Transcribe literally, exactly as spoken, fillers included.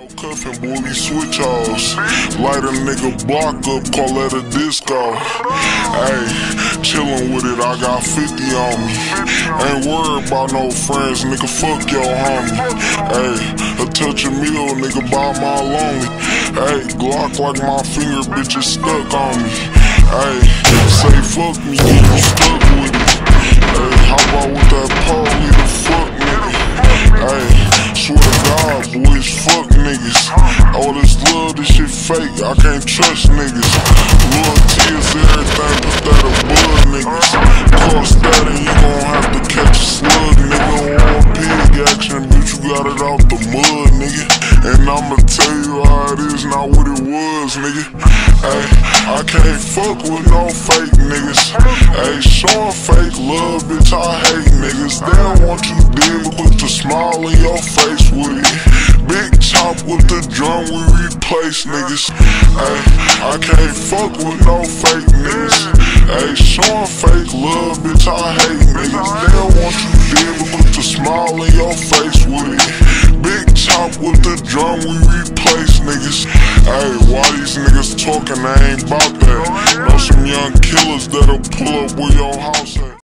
No cuffin', boy, we switch offs. Light a nigga block up, call that a disco. Ayy, chillin' with it, I got fifty on me. Ain't worried about no friends, nigga, fuck your homie. Ayy, a touch of meal, nigga, buy my lonely. Ayy, Glock like my finger, bitch, is stuck on me. Ayy, say fuck me, get you stuck with it. Ayy, hop out with that pole, leave the fuck nigga. Ayy, swear to God, boys, fuck niggas. All this love, this shit fake, I can't trust niggas. Loyalty is everything, but that a blood niggas. Cost that and you gon' have to catch a slug, nigga. On pig action, bitch, you got it out the mud, nigga. And I'ma tell you how it is, not what it was, nigga. Ay, I can't fuck with no fake niggas. Ay, showing fake love, bitch, I hate niggas. They don't want you dead, but put the smile in your face with it. Big chop with the drum, we replace niggas. Ay, I can't fuck with no fake niggas. Ay, showing fake love, bitch, I hate niggas. They don't want you dead, but put the smile in your face with it. Big chop with the drum, we replace niggas. Ay, why these niggas talking, I ain't bout that. Know some young killers that'll pull up where your house at.